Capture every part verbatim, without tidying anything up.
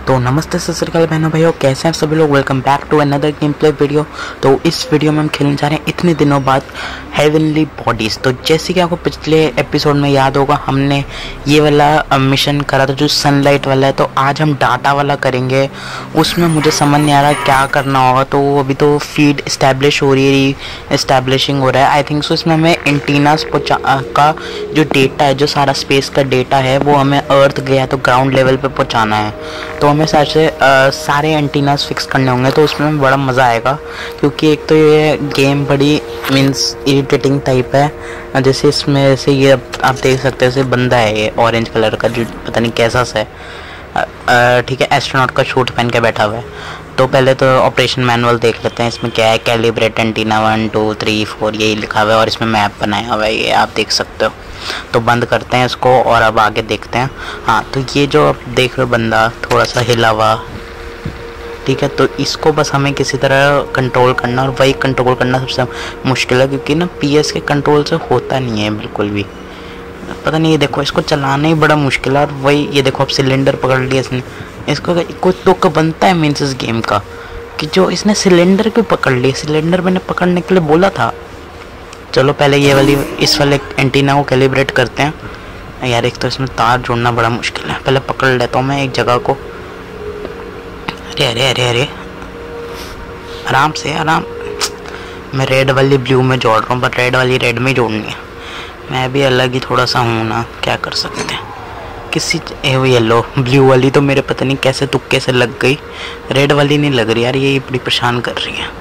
तो नमस्ते सत श्री अकाल बहनों भाइयों, कैसे हैं सभी लोग। Welcome back to another game play video. तो इस वीडियो में हम खेलने जा रहे हैं इतने दिनों बाद हेवनली बॉडीज़। तो जैसे कि आपको पिछले एपिसोड में याद होगा, हमने ये वाला मिशन करा था जो सनलाइट वाला है। तो आज हम डाटा वाला करेंगे। उसमें मुझे समझ नहीं आ रहा क्या करना होगा। तो अभी तो फीड इस्टेब्लिश हो रही है, इस्टेब्लिशिंग हो रहा है आई थिंक सो। इसमें हमें एंटीनास पहुँचा का जो डेटा है, जो सारा स्पेस का डेटा है, वो हमें अर्थ गया तो ग्राउंड लेवल पे पहुँचाना है। तो हमें सारे से आ, सारे एंटीनास फिक्स करने होंगे। तो उसमें बड़ा मज़ा आएगा, क्योंकि एक तो ये गेम बड़ी मींस इरिटेटिंग टाइप है। जैसे इसमें जैसे ये आप देख सकते हैं, जैसे बंदा है ये ऑरेंज कलर का, जो पता नहीं कैसा सा है, ठीक है, एस्ट्रोनॉट का सूट पहन के बैठा हुआ है। तो पहले तो ऑपरेशन मैनुअल देख लेते हैं। इसमें क्या है, calibrate antenna one two three four यही लिखा हुआ है, और इसमें मैप बनाया हुआ है, ये आप देख सकते हो। तो बंद करते हैं इसको और अब आगे देखते हैं। हाँ, तो ये जो आप देख रहे हो बंदा थोड़ा सा हिला हुआ, ठीक है। तो इसको बस हमें किसी तरह कंट्रोल करना, और वही कंट्रोल करना सबसे मुश्किल है, क्योंकि ना पीएस के कंट्रोल से होता नहीं है बिल्कुल भी। पता नहीं, ये देखो इसको चलाना ही बड़ा मुश्किल है। और वही ये देखो अब सिलेंडर पकड़ लिया इसने। इसको कोई तुक बनता है मीन्स इस गेम का, कि जो इसने सिलेंडर क्यों पकड़ लिया। सिलेंडर मैंने पकड़ने के लिए बोला था। चलो पहले ये वाली इस वाले एंटीना को कैलिब्रेट करते हैं। यार एक तो इसमें तार जोड़ना बड़ा मुश्किल है। पहले पकड़ लेता हूँ मैं एक जगह को। अरे अरे अरे अरे आराम से आराम। मैं रेड वाली ब्लू में जोड़ रहा हूँ, बट रेड वाली रेड में ही जोड़नी है। मैं भी अलग ही थोड़ा सा हूँ ना, क्या कर सकते हैं। किसी येलो ब्लू वाली तो मेरे पता नहीं कैसे तुक्के से लग गई, रेड वाली नहीं लग रही यार। ये बड़ी परेशान कर रही है।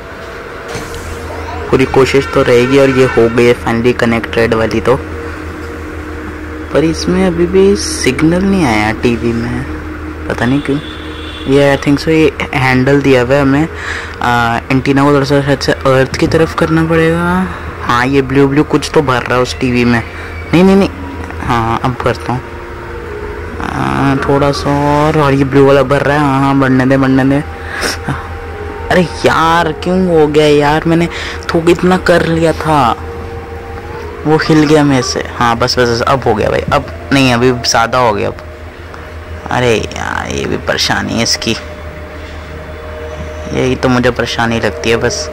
पूरी कोशिश तो रहेगी, और ये हो गई है फाइनली कनेक्ट रेड वाली तो। पर इसमें अभी भी सिग्नल नहीं आया टीवी में, पता नहीं क्यों। ये आई थिंक सो ये हैंडल दिया हुआ है हमें। एंटीना को थोड़ा सा शायद से अर्थ की तरफ करना पड़ेगा। हाँ, ये ब्लू ब्लू कुछ तो भर रहा है उस टीवी में। नहीं नहीं नहीं, हाँ अब करता हूँ थोड़ा सा और। और ये ब्लू वाला भर रहा है। हाँ हाँ बढ़ने दे बढ़ने दे। अरे यार क्यों हो गया यार, मैंने थोड़ा इतना कर लिया था, वो हिल गया मेरे से। हाँ बस बस अब हो गया भाई। अब नहीं, अभी ज़्यादा हो गया अब। अरे यार ये भी परेशानी है इसकी, यही तो मुझे परेशानी लगती है बस।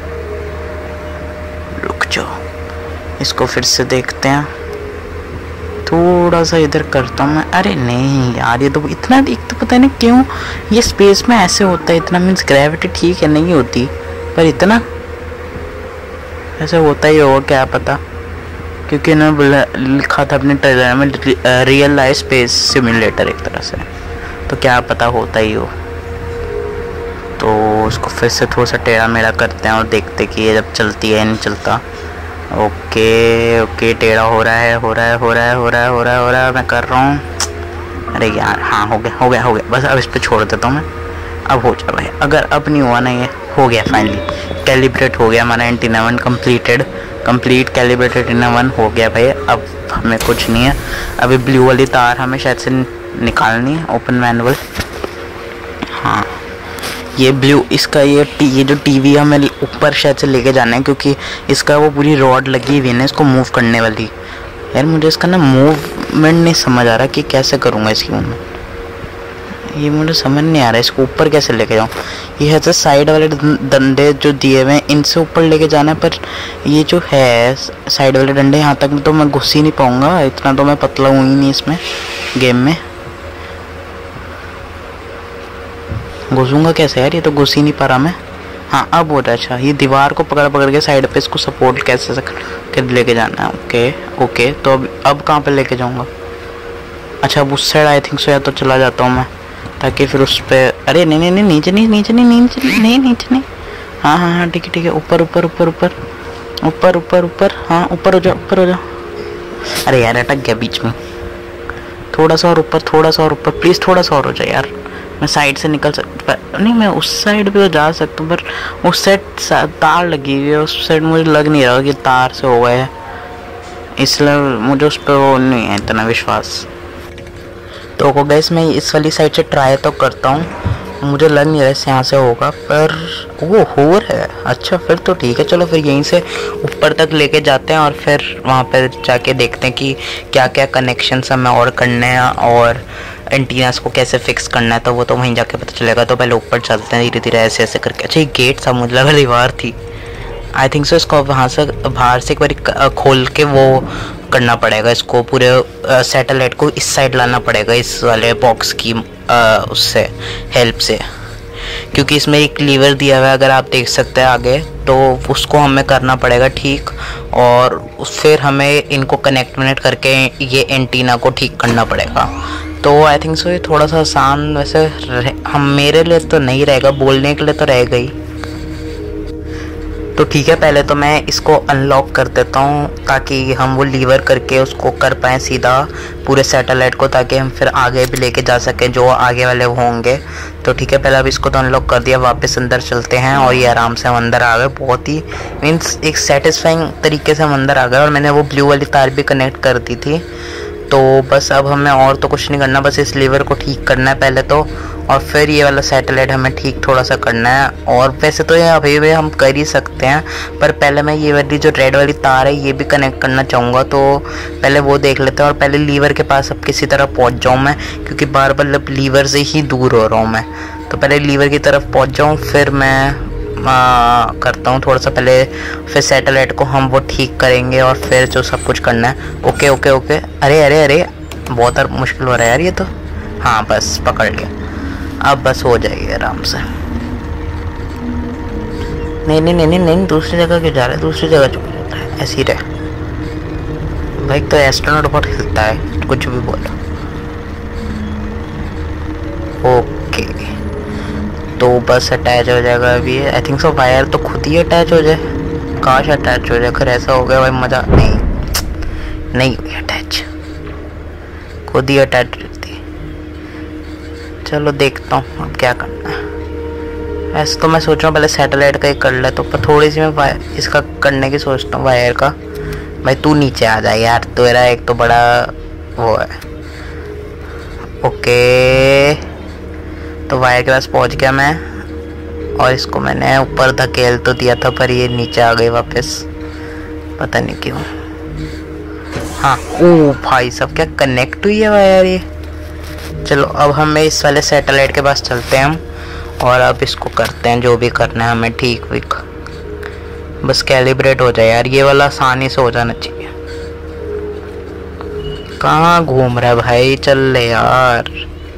रुक जाओ, इसको फिर से देखते हैं। थोड़ा सा इधर करता हूँ मैं। अरे नहीं यार, ये तो इतना, एक तो पता नहीं क्यों ये स्पेस में ऐसे होता है इतना। मीन्स ग्रेविटी ठीक है नहीं होती, पर इतना ऐसे होता ही होगा क्या पता, क्योंकि इन्होंने लिखा था अपने ट्रेलर में रियल लाइफ स्पेस सिमुलेटर एक तरह से, तो क्या पता होता ही हो। तो उसको फिर से थोड़ा सा टेढ़ा मेढ़ा करते हैं और देखते कि ये जब चलती है नहीं चलता। ओके ओके, टेढ़ा हो रहा है हो रहा है हो रहा है हो रहा है हो रहा है हो रहा है मैं कर रहा हूँ। अरे यार हाँ हो गया हो गया हो गया बस। अब इस पर छोड़ देता हूँ मैं। अब हो जा भाई। अगर अब नहीं हुआ ना, ये हो गया फाइनली कैलिब्रेट हो गया हमारा antenna one completed. Complete calibrated antenna one हो गया भाई। अब हमें कुछ नहीं है। अभी ब्लू वाली तार हमें शायद से निकालनी है। Open manual. हाँ ये ब्लू, इसका ये टी, ये जो टीवी है हमें ऊपर शायद से लेके जाना है, क्योंकि इसका वो पूरी रॉड लगी हुई है ना इसको मूव करने वाली। यार मुझे इसका ना मूवमेंट नहीं समझ आ रहा कि कैसे करूँगा इसकी मूवमेंट। ये मुझे समझ नहीं आ रहा है इसको ऊपर कैसे लेके जाऊँ। ये है तो साइड वाले डंडे जो दिए हुए हैं इनसे ऊपर लेके जाना है, पर ये जो है साइड वाले डंडे यहाँ तक तो मैं घुस ही नहीं पाऊँगा। इतना तो मैं पतला हूँ ही नहीं इसमें गेम में। घुसूंगा कैसे यार, ये तो घुस ही नहीं पा रहा मैं। हाँ अब हो रहा है। अच्छा, ये दीवार को पकड़ पकड़ के साइड पे इसको सपोर्ट कैसे कर लेके जाना है। ओके ओके, तो अब अब कहाँ पे लेके जाऊँगा। अच्छा अब उस साइड आई थिंक सो, या तो चला जाता हूँ मैं, ताकि फिर उस पर। अरे नहीं नहीं नहीं, नीचे नहीं नीचे नहीं नीचे नहीं नहीं नीचे नहीं। हाँ हाँ हाँ ठीक है ठीक है, ऊपर ऊपर ऊपर ऊपर ऊपर ऊपर ऊपर। हाँ ऊपर हो जाओ ऊपर हो जाओ। अरे यार अटक गया बीच में। थोड़ा सा और ऊपर, थोड़ा सा और ऊपर प्लीज़, थोड़ा सा और हो जाए यार। मैं साइड से निकल सकता नहीं, मैं उस साइड पे तो जा सकता हूँ, पर उस साइड तार लगी हुई है। उस साइड मुझे लग नहीं रहा कि तार से हो गया है, इसलिए मुझे उस पर वो नहीं है इतना विश्वास। तो गाइस मैं इस वाली साइड से ट्राई तो करता हूँ, मुझे लग नहीं रहा है यहाँ से होगा, पर वो हो रहा है। अच्छा फिर तो ठीक है, चलो फिर यहीं से ऊपर तक लेके जाते हैं और फिर वहाँ पर जाके देखते हैं कि क्या क्या कनेक्शंस हमें और करने हैं और एंटीनास को कैसे फिक्स करना है तो वो तो वहीं जाके पता चलेगा। तो पहले ऊपर चलते हैं धीरे धीरे ऐसे ऐसे करके। अच्छा ये गेट था, मुझे लगा दीवार थी। आई थिंक सो इसको वहाँ से बाहर से एक बार खोल के वो करना पड़ेगा, इसको पूरे सैटेलाइट को इस साइड लाना पड़ेगा इस वाले बॉक्स की आ, उससे हेल्प से, क्योंकि इसमें एक लीवर दिया हुआ है अगर आप देख सकते हैं आगे, तो उसको हमें करना पड़ेगा ठीक, और फिर हमें इनको कनेक्ट वनेक्ट करके ये एंटीना को ठीक करना पड़ेगा। तो आई थिंक सो ये थोड़ा सा आसान वैसे हम मेरे लिए तो नहीं रहेगा, बोलने के लिए तो रहेगा ही। तो ठीक है, पहले तो मैं इसको अनलॉक कर देता हूँ ताकि हम वो लीवर करके उसको कर पाएँ सीधा पूरे सैटेलाइट को, ताकि हम फिर आगे भी लेके जा सकें जो आगे वाले वो होंगे। तो ठीक है, पहले अब इसको तो अनलॉक कर दिया, वापस अंदर चलते हैं और ये आराम से हम अंदर आ गए। बहुत ही मीन्स एक सेटिस्फाइंग तरीके से हम अंदर आ गए, और मैंने वो ब्लू वाली तार भी कनेक्ट कर दी थी। तो बस अब हमें और तो कुछ नहीं करना, बस इस लीवर को ठीक करना है पहले तो, और फिर ये वाला सैटेलाइट हमें ठीक थोड़ा सा करना है। और वैसे तो ये अभी भी हम कर ही सकते हैं, पर पहले मैं ये वाली जो रेड वाली तार है ये भी कनेक्ट करना चाहूँगा, तो पहले वो देख लेते हैं। और पहले लीवर के पास अब किसी तरह पहुँच जाऊँ मैं, क्योंकि बार बार लीवर से ही दूर हो रहा हूँ मैं। तो पहले लीवर की तरफ पहुँच जाऊँ, फिर मैं आ, करता हूँ थोड़ा सा पहले, फिर सैटेलाइट को हम वो ठीक करेंगे और फिर जो सब कुछ करना है। ओके ओके ओके, अरे अरे अरे बहुत मुश्किल हो रहा है यार ये तो। हाँ बस पकड़ लिया, अब बस हो जाएगी आराम से। नहीं नहीं नहीं नहीं नहीं दूसरी जगह क्यों जा रहा है, दूसरी जगह चुप जाता है, ऐसे ही रहे भाई। तो एस्ट्रोनॉट बहुत हिलता है, कुछ भी बोलो। ओके तो बस अटैच हो जाएगा अभी। आई थिंक सो वायर तो खुद ही अटैच हो जाए, काश अटैच हो जाए, अगर ऐसा हो गया भाई मज़ा नहीं नहीं हुई अटैच, खुद ही अटैच रहती। चलो देखता हूँ अब क्या करना है। ऐसे तो मैं सोच रहा हूँ पहले सैटेलाइट का ही कर ले, तो पर थोड़ी सी मैं वायर इसका करने की सोचता हूँ वायर का। भाई तू नीचे आ जाए यार, तेरा एक तो बड़ा वो है। ओके तो वायर के पास पहुंच गया मैं, और इसको मैंने ऊपर धकेल तो दिया था पर ये नीचे आ गई वापस, पता नहीं क्यों। हाँ ओ भाई सब क्या कनेक्ट हुई है वायर ये। चलो अब हमें इस वाले सैटेलाइट के पास चलते हैं हम, और अब इसको करते हैं जो भी करना है हमें ठीक विक, बस कैलिब्रेट हो जाए यार, ये वाला आसानी से हो जाना चाहिए। कहाँ घूम रहा है भाई, चल ले यार,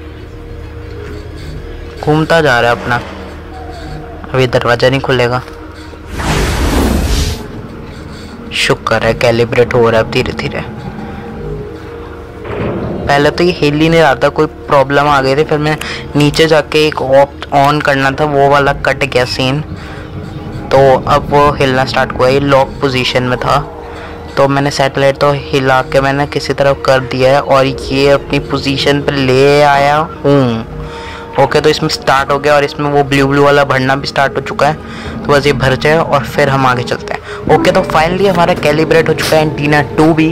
घूमता जा रहा है अपना। अभी दरवाजा नहीं खुलेगा, शुक्र है कैलिब्रेट हो रहा है अब धीरे धीरे। पहले तो ये हिल ही नहीं रहा था, कोई प्रॉब्लम आ गई थी, फिर मैं नीचे जाके एक ऑफ ऑन करना था, वो वाला कट गया सीन, तो अब वो हिलना स्टार्ट हुआ। ये लॉक पोजीशन में था, तो मैंने सैटेलाइट तो हिला के मैंने किसी तरफ कर दिया है, और ये अपनी पोजीशन पर ले आया हूँ। ओके तो इसमें स्टार्ट हो गया, और इसमें वो ब्लू ब्लू वाला भरना भी स्टार्ट हो चुका है, तो बस ये भर जाए और फिर हम आगे चलते हैं। ओके तो फाइनली हमारा कैलिब्रेट हो चुका है एंटीना टू भी।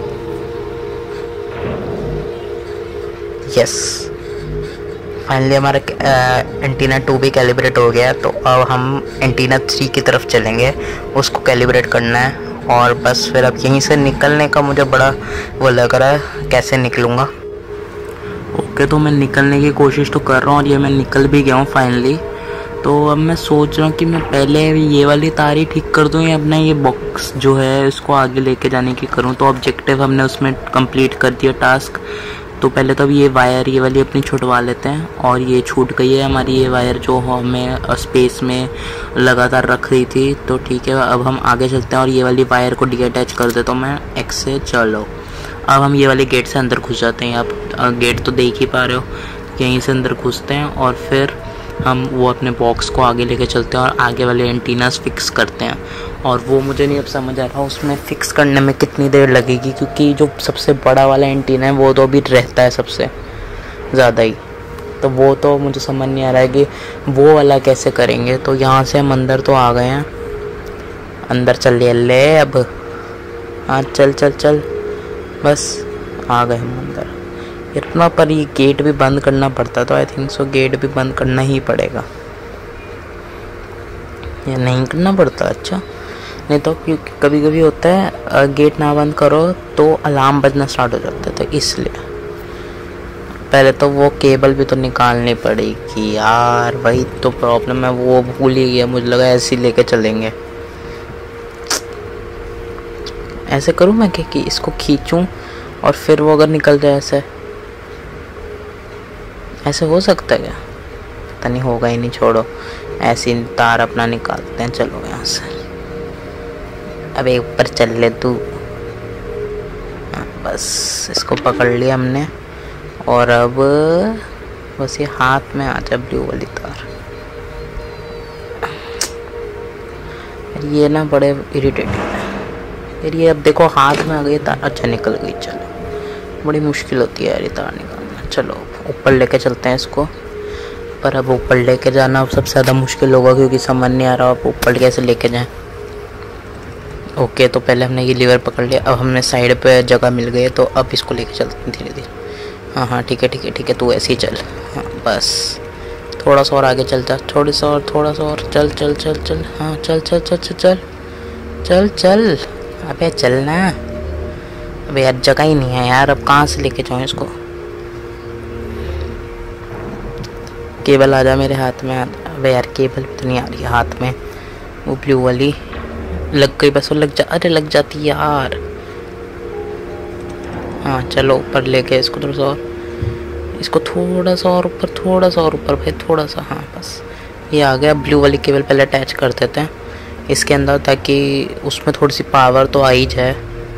यस फाइनली हमारा एंटीना टू भी कैलिब्रेट हो गया। तो अब हम एंटीना थ्री की तरफ चलेंगे, उसको कैलिब्रेट करना है, और बस फिर अब यहीं से निकलने का मुझे बड़ा वो लग रहा है, कैसे निकलूँगा। ओके तो मैं निकलने की कोशिश तो कर रहा हूँ, और ये मैं निकल भी गया हूँ फाइनली। तो अब मैं सोच रहा हूँ कि मैं पहले ये वाली तार ही ठीक कर दूँ, या अपना ये बॉक्स जो है इसको आगे लेके जाने की करूँ। तो ऑब्जेक्टिव हमने उसमें कंप्लीट कर दिया टास्क। तो पहले तो अब ये वायर ये वाली अपनी छुटवा लेते हैं, और ये छूट गई है हमारी ये वायर जो हमें स्पेस में लगातार रख रही थी। तो ठीक है अब हम आगे चलते हैं, और ये वाली वायर को डी अटैच कर देता हूँ मैं एक्स से। चलो अब हम ये वाले गेट से अंदर घुस जाते हैं, आप गेट तो देख ही पा रहे हो, यहीं से अंदर घुसते हैं, और फिर हम वो अपने बॉक्स को आगे लेके चलते हैं और आगे वाले एंटीनास फिक्स करते हैं। और वो मुझे नहीं अब समझ आ रहा उसमें फ़िक्स करने में कितनी देर लगेगी, क्योंकि जो सबसे बड़ा वाला एंटीना है वो तो अभी रहता है सबसे ज़्यादा ही, तो वो तो मुझे समझ नहीं आ रहा है कि वो वाला कैसे करेंगे। तो यहाँ से हम अंदर तो आ गए हैं, अंदर चल ले अब, हाँ चल चल चल बस आ गए हम अंदर। इतना पर ये गेट भी बंद करना पड़ता, तो आई थिंक सो गेट भी बंद करना ही पड़ेगा, या नहीं करना पड़ता। अच्छा नहीं तो क्योंकि कभी कभी होता है गेट ना बंद करो तो अलार्म बजना स्टार्ट हो जाता है, तो इसलिए पहले तो वो केबल भी तो निकालनी पड़ेगी यार, वही तो प्रॉब्लम है, वो भूल ही गया। मुझे लगा ऐसे ही लेके चलेंगे। ऐसे करूँ मैं कि, कि इसको खींचूं और फिर वो अगर निकल जाए ऐसे ऐसे हो सकता है क्या? पता नहीं, होगा ही नहीं, छोड़ो। ऐसे तार अपना निकालते हैं। चलो यहाँ से, अबे ऊपर चल ले तू। हाँ, बस इसको पकड़ लिया हमने और अब बस ये हाथ में आ जाए ब्लू वाली तार। ये ना बड़े इरिटेटिंग है यार ये। अब देखो हाथ में आ गई तार। अच्छा निकल गई। चलो, बड़ी मुश्किल होती है यार ये तार निकालना। चलो ऊपर लेके चलते हैं इसको। पर अब ऊपर लेके जाना अब सबसे ज़्यादा मुश्किल होगा क्योंकि समझ नहीं आ रहा आप ऊपर कैसे लेके जाएं। ओके, तो पहले हमने ये लीवर पकड़ लिया। अब हमने साइड पे जगह मिल गई है तो अब इसको लेके चलते हैं धीरे धीरे। हाँ हाँ ठीक है ठीक है ठीक है, तू ऐसे ही चल। हाँ बस थोड़ा सा और आगे चल जा, थोड़ी सा और, थोड़ा सा और, चल चल चल चल। हाँ चल चल चल चल चल चल चल। अबे चलना। अबे यार जगह ही नहीं है यार, अब कहाँ से लेके जाऊँ इसको? केबल आ जा मेरे हाथ में। अबे यार केबल भी तो नहीं आ रही है हाथ में। वो ब्लू वाली लग गई, बस वो लग जा। अरे लग जाती यार। हाँ चलो ऊपर लेके इसको थोड़ा सा और, इसको थोड़ा सा और ऊपर, थोड़ा सा और ऊपर भाई, थोड़ा सा। हाँ बस ये आ गया। ब्लू वाली केबल पहले अटैच कर देते हैं इसके अंदर ताकि उसमें थोड़ी सी पावर तो आ ही जाए।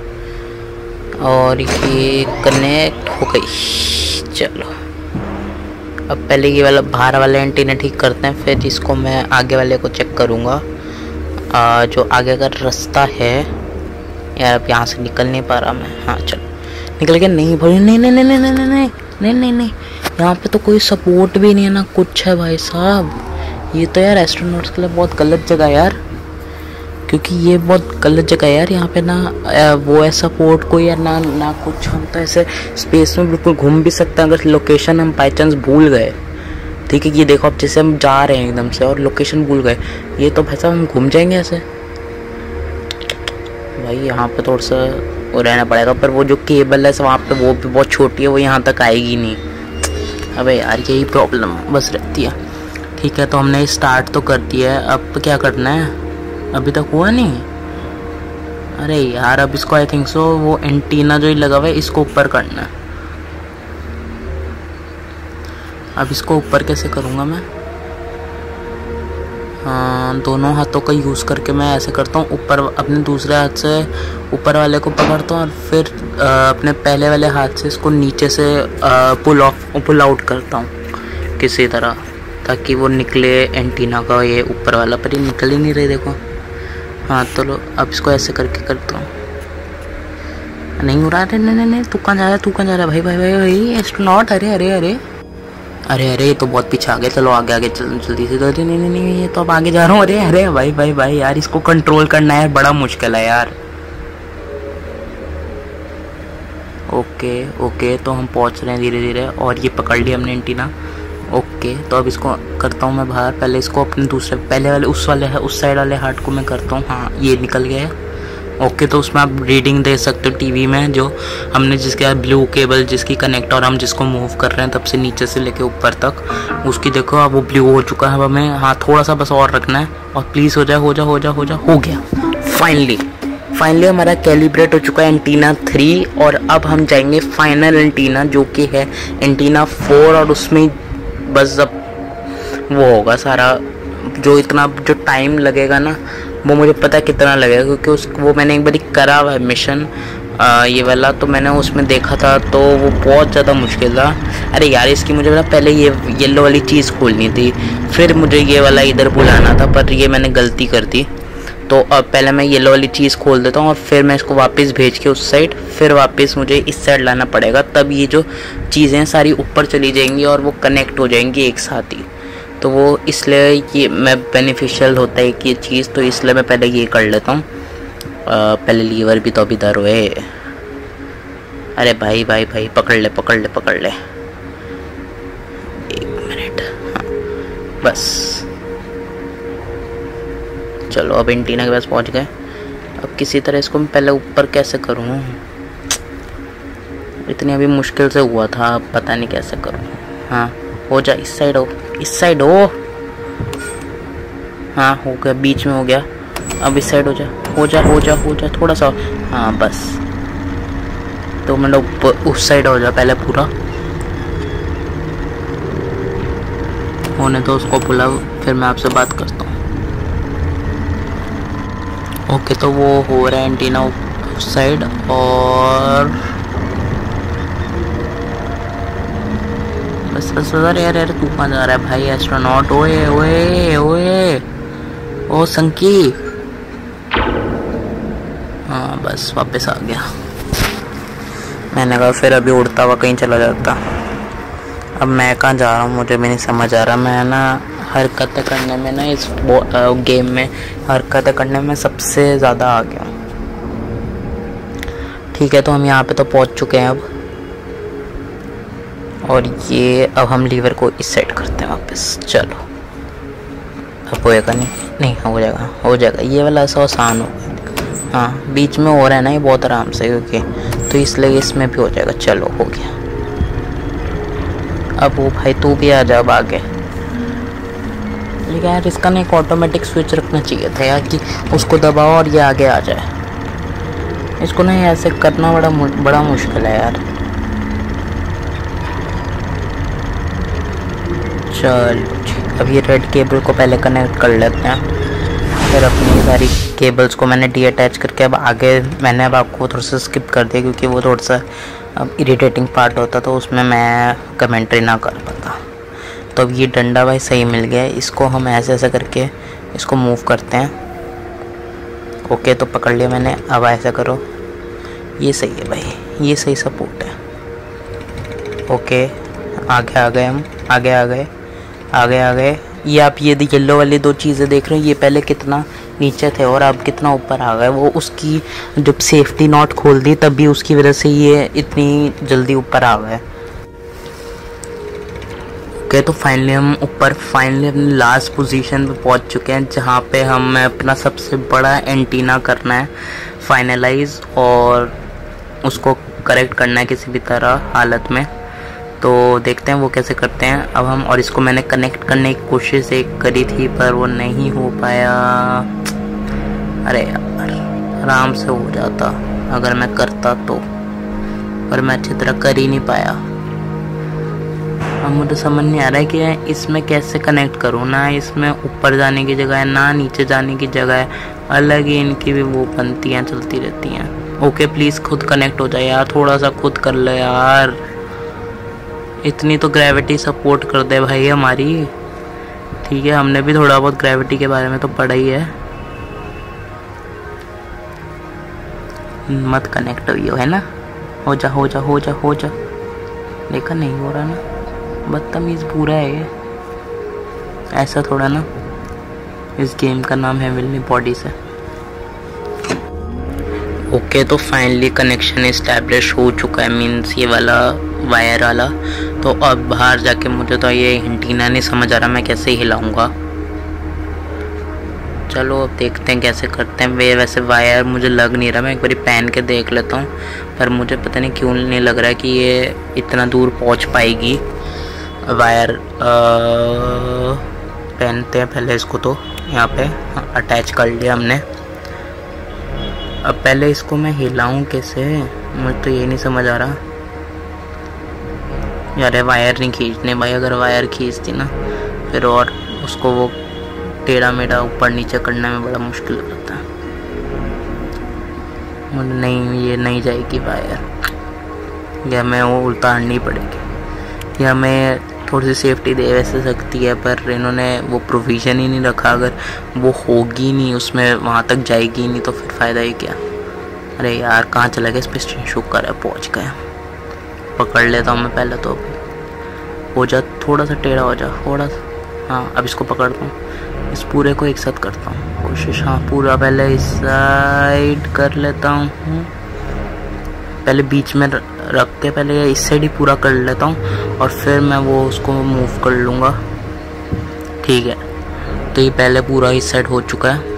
और ये कनेक्ट हो गई। चलो अब पहले ये वाला बाहर वाले एंटीना ठीक करते हैं, फिर इसको मैं आगे वाले को चेक करूँगा। जो आगे का रास्ता है यार, अब यहाँ से निकल नहीं पा रहा मैं। हाँ चलो निकल गया। नहीं भाई नहीं नहीं नहीं नहीं नहीं नहीं नहीं नहीं नहीं, यहाँ पे तो कोई सपोर्ट भी नहीं है ना कुछ है भाई साहब। ये तो यार एस्ट्रोनॉट्स के लिए बहुत गलत जगह है यार, क्योंकि ये बहुत गलत जगह है यार। यहाँ पे ना वो है सपोर्ट कोई या ना ना कुछ। हम तो ऐसे स्पेस में बिल्कुल घूम भी सकते हैं अगर लोकेशन हम बाई चांस भूल गए। ठीक है, ये देखो अब जैसे हम जा रहे हैं एकदम से और लोकेशन भूल गए, ये तो भाई साहब हम घूम जाएंगे ऐसे। भाई यहाँ पे थोड़ा सा वो रहना पड़ेगा। पर वो जो केबल है वहाँ पे वो भी बहुत छोटी है, वो यहाँ तक आएगी नहीं। अबे यार यही प्रॉब्लम बस रहती है। ठीक है, तो हमने स्टार्ट तो कर दिया है, अब क्या करना है? अभी तक हुआ नहीं। अरे यार अब इसको आई थिंक सो वो एंटीना जो ही लगा हुआ है इसको ऊपर करना है। अब इसको ऊपर कैसे करूँगा मैं? हाँ दोनों हाथों का यूज़ करके मैं ऐसे करता हूँ। ऊपर अपने दूसरे हाथ से ऊपर वाले को पकड़ता हूँ और फिर आ, अपने पहले वाले हाथ से इसको नीचे से पुल ऑफ पुल आउट करता हूँ किसी तरह, ताकि वो निकले एंटीना का ये ऊपर वाला। पर ये निकल ही नहीं रही देखो। हाँ तो लो अब इसको ऐसे करके करता हूँ। नहीं हो रहा। अरे नहीं नहीं नहीं, तू कहाँ जा रहा है? तू कहाँ जा रहा है भाई भाई भाई भाई एस्ट्रोनॉट? अरे अरे अरे अरे अरे ये तो बहुत पीछे आ गया। चलो आगे आगे चल जल्दी से। अरे नहीं नहीं नहीं, ये तो अब आगे जा रहा हूँ। अरे अरे भाई भाई भाई यार इसको कंट्रोल करना है, बड़ा मुश्किल है यार। ओके ओके, तो हम पहुँच रहे हैं धीरे धीरे और ये पकड़ लिया हमने एंटीना। ओके तो अब इसको करता हूँ मैं बाहर। पहले इसको अपने दूसरे पहले वाले उस वाले है उस साइड वाले हार्ट को मैं करता हूँ। हाँ ये निकल गया है। ओके तो उसमें आप रीडिंग दे सकते हो टीवी में, जो हमने जिसके ब्लू केबल जिसकी कनेक्ट और हम जिसको मूव कर रहे हैं तब से नीचे से लेके ऊपर तक उसकी देखो अब वो ब्लू हो चुका है। अब हमें हाँ थोड़ा सा बस और रखना है और प्लीज़ हो जाए हो जाए हो जाए हो जाए हो गया फाइनली। फाइनली हमारा कैलिब्रेट हो चुका है एंटीना थ्री और अब हम जाएंगे फाइनल एंटीना जो कि है एंटीना फोर और उसमें बस अब वो होगा सारा। जो इतना जो टाइम लगेगा ना वो मुझे पता है कितना लगेगा, क्योंकि उस वो मैंने एक बार करा हुआ है मिशन आ, ये वाला, तो मैंने उसमें देखा था तो वो बहुत ज़्यादा मुश्किल था। अरे यार इसकी मुझे ना पहले ये येलो वाली चीज़ खोलनी थी, फिर मुझे ये वाला इधर बुलाना था, पर ये मैंने गलती कर दी। तो अब पहले मैं येलो वाली चीज़ खोल देता हूँ और फिर मैं इसको वापस भेज के उस साइड फिर वापस मुझे इस साइड लाना पड़ेगा, तब ये जो चीज़ें सारी ऊपर चली जाएंगी और वो कनेक्ट हो जाएंगी एक साथ ही। तो वो इसलिए ये मैं बेनिफिशियल होता है कि ये चीज़, तो इसलिए मैं पहले ये कर लेता हूँ। पहले लीवर भी तो अभी इधर हुए। अरे भाई भाई भाई पकड़ ले पकड़ ले पकड़ ले एक मिनट। हाँ बस चलो अब एंटीना के पास पहुँच गए। अब किसी तरह इसको मैं पहले ऊपर कैसे करूँ? इतनी अभी मुश्किल से हुआ था, अब पता नहीं कैसे करूँ। हाँ हो जा, इस साइड हो, इस साइड हो। हाँ हो गया, बीच में हो गया। अब इस साइड हो जा, हो जा हो जा हो जा थोड़ा सा। हाँ बस, दो मिनट ऊपर उस साइड हो जा पहले पूरा होने तो उसको बुलाओ, फिर मैं आपसे बात करता हूँ। ओके तो वो हो रहा है एंटीना उस साइड। और बस बस अरे यार यार तू कहाँ जा रहा है भाई एस्ट्रोनॉट? ओए ओए ओए ओ संकी। हाँ बस वापस आ गया। मैंने कहा फिर अभी उड़ता हुआ कहीं चला जाता। अब मैं कहाँ जा रहा हूँ मुझे भी नहीं समझ आ रहा। मैं ना हरकतें करने में ना इस गेम में हरकतें करने में सबसे ज़्यादा आ गया हूँ। ठीक है तो हम यहाँ पे तो पहुँच चुके हैं अब। और ये अब हम लीवर को इस साइड करते हैं वापस। चलो अब होएगा नहीं नहीं हो जाएगा हो जाएगा। ये वाला ऐसा आसान हो गया। हाँ बीच में हो रहा है ना ये बहुत आराम से, क्योंकि तो इसलिए इसमें भी हो जाएगा। चलो हो गया। अब वो भाई तू भी आ जा अब आगे। लेकिन यार इसका ना एक ऑटोमेटिक स्विच रखना चाहिए था यार, कि उसको दबाओ और ये आगे आ जाए। इसको ना ऐसे करना बड़ा बड़ा मुश्किल है यार। चलो अब ये रेड केबल को पहले कनेक्ट कर लेते हैं, फिर अपनी सारी केबल्स को मैंने डी अटैच करके अब आगे मैंने अब आपको थोड़ा सा स्किप कर दिया, क्योंकि वो थोड़ा सा अब इरिटेटिंग पार्ट होता तो उसमें मैं कमेंट्री ना कर पाता। तो अब ये डंडा भाई सही मिल गया है, इसको हम ऐसे ऐसे करके इसको मूव करते हैं। ओके तो पकड़ लिया मैंने। अब ऐसा करो, ये सही है भाई, ये सही सपोर्ट है। ओके आगे आ गए हम, आगे आ गए आगे आ गए। ये आप ये येलो वाली दो चीज़ें देख रहे हो, ये पहले कितना नीचे थे और अब कितना ऊपर आ गए। वो उसकी जब सेफ्टी नॉट खोल दी तभी उसकी वजह से ये इतनी जल्दी ऊपर आ गए। ओके तो फाइनली हम ऊपर फाइनली अपनी लास्ट पोजीशन पे पहुंच चुके हैं, जहाँ पे हमें अपना सबसे बड़ा एंटीना करना है फाइनलाइज और उसको करेक्ट करना है किसी भी तरह हालत में। तो देखते हैं वो कैसे करते हैं अब हम। और इसको मैंने कनेक्ट करने की कोशिश एक करी थी पर वो नहीं हो पाया। अरे यार आराम से हो जाता अगर मैं करता तो, पर मैं अच्छी तरह कर ही नहीं पाया। अब मुझे समझ नहीं आ रहा है कि इसमें कैसे कनेक्ट करूँ। ना इसमें ऊपर जाने की जगह है ना नीचे जाने की जगह है, अलग ही इनकी भी वो बनती हैं चलती रहती हैं। ओके प्लीज़ खुद कनेक्ट हो जाए यार, थोड़ा सा खुद कर लो यार। इतनी तो ग्रेविटी सपोर्ट कर दे भाई हमारी। ठीक है हमने भी थोड़ा बहुत ग्रेविटी के बारे में तो पढ़ा ही है। मत कनेक्ट हुई हो है ना, हो जा हो जा हो जा हो जा। देखा नहीं हो रहा ना, बदतमीज पूरा है ये। ऐसा थोड़ा ना, इस गेम का नाम है हेवनली बॉडीज है। ओके तो फाइनली कनेक्शन इस्टेब्लिश हो चुका है, मीन्स ये वाला वायर वाला। तो अब बाहर जाके मुझे तो ये एंटीना नहीं समझ आ रहा मैं कैसे हिलाऊंगा। चलो अब देखते हैं कैसे करते हैं। वे वैसे वायर मुझे लग नहीं रहा, मैं एक बार पहन के देख लेता हूँ, पर मुझे पता नहीं क्यों नहीं लग रहा है कि ये इतना दूर पहुँच पाएगी वायर। पहनते हैं पहले इसको, तो यहाँ पे अटैच कर लिया हमने। अब पहले इसको मैं हिलाऊं कैसे, मुझे तो ये नहीं समझ आ रहा यार। ये वायर नहीं खींचने भाई, अगर वायर खींचती ना फिर और उसको वो टेढ़ा मेढ़ा ऊपर नीचे करने में बड़ा मुश्किल लगता है मुझे। नहीं ये नहीं जाएगी वायर, या मैं वो उतारनी पड़ेगी, या मैं थोड़ी सी सेफ्टी दे वैसे सकती है, पर इन्होंने वो प्रोविज़न ही नहीं रखा। अगर वो होगी नहीं उसमें वहाँ तक जाएगी नहीं तो फिर फ़ायदा ही क्या। अरे यार कहाँ चला गया, इस पर स्क्रीन शॉट कर पहुँच गया। पकड़ लेता हूँ मैं पहले तो। अभी हो जा, थोड़ा सा टेढ़ा हो जा थोड़ा सा। हाँ अब इसको पकड़ता हूँ, इस पूरे को एक साथ करता हूँ कोशिश। हाँ पूरा पहले इस साइड कर लेता हूँ, पहले बीच में रख के पहले इस साइड ही पूरा कर लेता हूँ और फिर मैं वो उसको मूव कर लूँगा। ठीक है तो ये पहले पूरा इस साइड हो चुका है।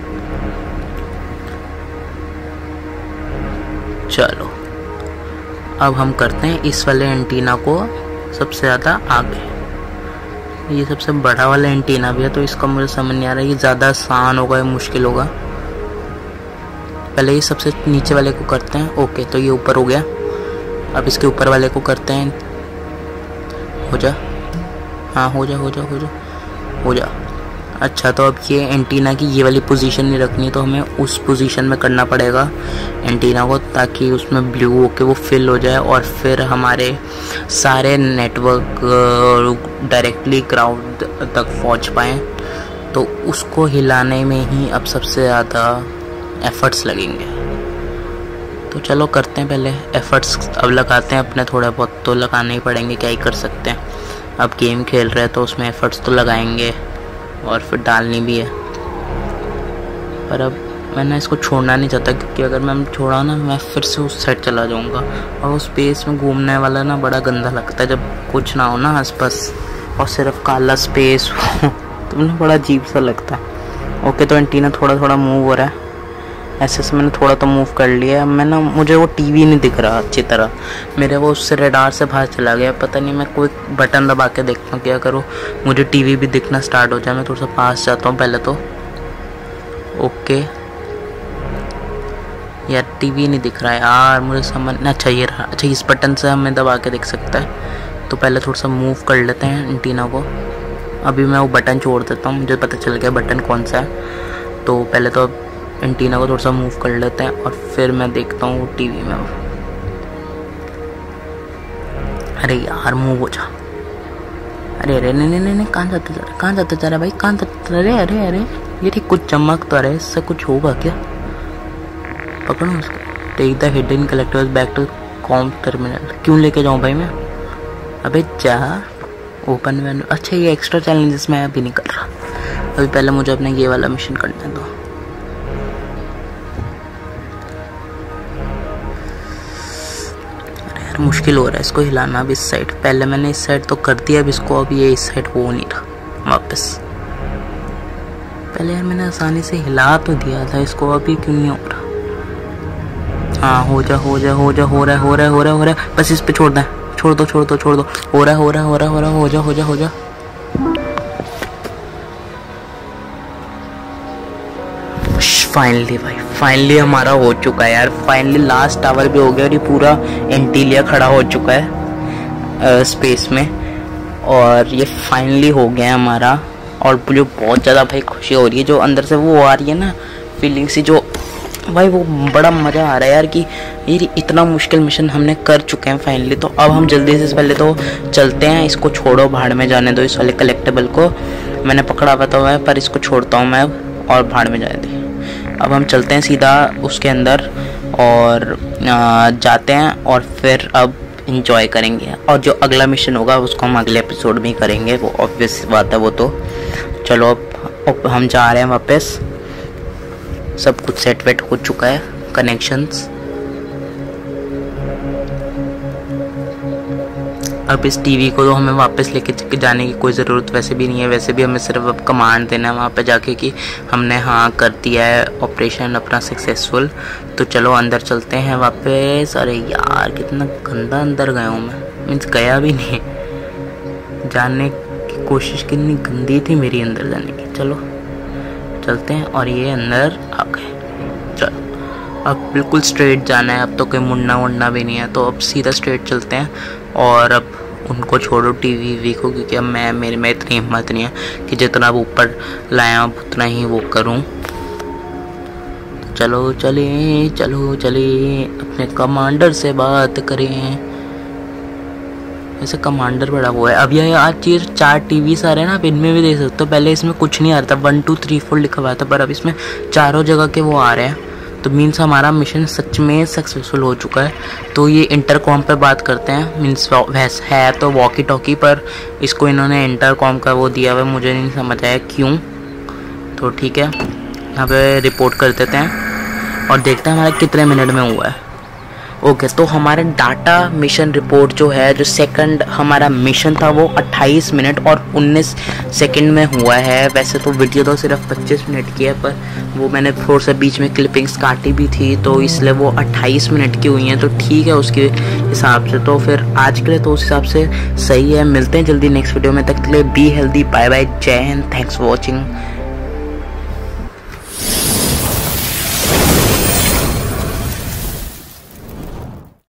चलो अब हम करते हैं इस वाले एंटीना को सबसे ज़्यादा आगे। ये सबसे बड़ा वाला एंटीना भी है, तो इसका मुझे समझ नहीं आ रहा है ये ज़्यादा आसान होगा या मुश्किल होगा। पहले ये सबसे नीचे वाले को करते हैं। ओके, तो ये ऊपर हो गया। अब इसके ऊपर वाले को करते हैं। हो जा, हाँ हो जा हो जा हो जा हो जा। अच्छा, तो अब ये एंटीना की ये वाली पोजीशन नहीं रखनी, तो हमें उस पोजीशन में करना पड़ेगा एंटीना को, ताकि उसमें ब्लू होके वो फिल हो जाए और फिर हमारे सारे नेटवर्क डायरेक्टली ग्राउंड तक पहुंच पाएँ। तो उसको हिलाने में ही अब सबसे ज़्यादा एफ़र्ट्स लगेंगे। तो चलो करते हैं, पहले एफ़र्ट्स अब लगाते हैं अपने, थोड़ा बहुत तो लगाने ही पड़ेंगे, क्या ही कर सकते हैं। अब गेम खेल रहे हैं तो उसमें एफ़र्ट्स तो लगाएंगे और फिर डालनी भी है। पर अब मैंने इसको छोड़ना नहीं चाहता, क्योंकि अगर मैं छोड़ा ना मैं फिर से उस साइड चला जाऊंगा, और उस स्पेस में घूमने वाला ना बड़ा गंदा लगता है जब कुछ ना हो ना आसपास और सिर्फ काला स्पेस हो तो मुझे बड़ा अजीब सा लगता है। ओके, तो एंटीना थोड़ा थोड़ा मूव हो रहा है, ऐसे से मैंने थोड़ा तो मूव कर लिया। मैं ना मुझे वो टीवी नहीं दिख रहा अच्छी तरह, मेरे वो उससे रेडार से बाहर चला गया। पता नहीं, मैं कोई बटन दबा के देखता हूँ क्या करूँ मुझे टीवी भी दिखना स्टार्ट हो जाए। मैं थोड़ा सा पास जाता हूँ पहले तो। ओके यार, टीवी नहीं दिख रहा है यार, मुझे समझ अच्छा ये रहा। अच्छा, इस बटन से हमें दबा के देख सकता है। तो पहले थोड़ा सा मूव कर लेते हैं एंटीना को। अभी मैं वो बटन छोड़ देता हूँ, मुझे पता चल गया बटन कौन सा है। तो पहले तो एंटीना को थोड़ा सा मूव कर लेते हैं और फिर मैं देखता हूँ टीवी में। अरे यार मूव हो जा। अरे अरे नहीं नहीं नहीं, कहाँ जाते जा रहा कहाँ जाते जा रहा भाई, कहाँ जाते? अरे अरे अरे ये ठीक कुछ चमक तो रहे, इससे कुछ होगा क्या? पकड़ो उसको। Take the hidden collectors back to com terminal. क्यों लेके जाऊँ भाई मैं? अबे जा ओपन मेन्यू। अच्छा, ये एक्स्ट्रा चैलेंजेस मैं अभी नहीं कर रहा, अभी पहले मुझे अपने ये वाला मिशन करना है। तो मुश्किल हो रहा है इसको हिलाना भी इस साइड। पहले मैंने इस साइड तो कर दिया, अब इसको अब ये इस साइड हो नहीं रहा वापस। पहले यार मैंने आसानी से हिला तो दिया था इसको, अभी क्यों नहीं हो रहा? हाँ हो जा हो जा हो जा हो रहा है हो रहा है हो रहा है हो रहा है। बस इस पे छोड़ दें, छोड़ दो छोड़ दो छोड़ दो। हो रहा है हो रहा है हो रहा है हो रहा है हो जा हो जा हो जा। फाइनली भाई, फाइनली हमारा हो चुका है यार। फाइनली लास्ट आवर भी हो गया और ये पूरा एंटीलिया खड़ा हो चुका है आ, स्पेस में, और ये फाइनली हो गया हमारा। और मुझे बहुत ज़्यादा भाई खुशी हो रही है, जो अंदर से वो आ रही है ना फीलिंग सी, जो भाई वो बड़ा मज़ा आ रहा है यार कि ये इतना मुश्किल मिशन हमने कर चुके हैं फाइनली। तो अब हम जल्दी से पहले तो चलते हैं, इसको छोड़ो भाड़ में जाने दो, इस वाले कलेक्टेबल को मैंने पकड़ा हुआ तो है, पर इसको छोड़ता हूँ मैं अब और भाड़ में जाने दे। अब हम चलते हैं सीधा उसके अंदर और आ, जाते हैं और फिर अब इंजॉय करेंगे, और जो अगला मिशन होगा उसको हम अगले एपिसोड में ही करेंगे, वो ऑब्वियस बात है वो तो। चलो अब, अब हम जा रहे हैं वापस, सब कुछ सेट वेट हो चुका है, कनेक्शंस। अब इस टीवी को तो हमें वापस लेके जाने की कोई ज़रूरत वैसे भी नहीं है, वैसे भी हमें सिर्फ अब कमांड देना है वहाँ पे जाके कि हमने हाँ कर दिया है ऑपरेशन अपना सक्सेसफुल। तो चलो अंदर चलते हैं वापस। अरे यार कितना गंदा अंदर गया हूँ मैं, मीन्स गया भी नहीं, जानने की कोशिश कितनी गंदी थी मेरी अंदर जाने की। चलो चलते हैं और ये अंदर आ गए। चलो अब बिल्कुल स्ट्रेट जाना है, अब तो कोई मुड़ना वुड़ना भी नहीं है, तो अब सीधा स्ट्रेट चलते हैं। और अब उनको छोड़ो टीवी वी को, क्योंकि अब मैं मेरे में इतनी हिम्मत नहीं है कि जितना अब ऊपर लाया उतना ही वो करूं। चलो चले चलो चले अपने कमांडर से बात करें। ऐसे कमांडर बड़ा वो है। अब ये आज ये चार टीवी आ रहे हैं ना, आप इनमें भी देख सकते हो। पहले इसमें कुछ नहीं आ रहा था, वन टू थ्री फोर लिखा हुआ था, पर अब इसमें चारों जगह के वो आ रहे हैं। तो मीन्स हमारा मिशन सच में सक्सेसफुल हो चुका है। तो ये इंटरकॉम पे बात करते हैं, मीन्स वैसे है तो वॉकी टॉकी, पर इसको इन्होंने इंटरकॉम का वो दिया हुआ, मुझे नहीं समझ आया क्यों। तो ठीक है, यहाँ पे रिपोर्ट कर देते हैं और देखते हैं हमारा कितने मिनट में हुआ है। ओके okay, तो हमारा डाटा मिशन रिपोर्ट जो है, जो सेकंड हमारा मिशन था वो अट्ठाईस मिनट और उन्नीस सेकंड में हुआ है। वैसे तो वीडियो तो सिर्फ पच्चीस मिनट की है, पर वो मैंने थोड़ा सा बीच में क्लिपिंग्स काटी भी थी, तो इसलिए वो अट्ठाईस मिनट की हुई हैं, तो ठीक है उसके हिसाब से। तो फिर आज के लिए तो उस हिसाब से सही है। मिलते हैं जल्दी नेक्स्ट वीडियो में, तक के लिए बी हेल्दी, बाय बाय, जय हिंद, थैंक्स फॉर वॉचिंग।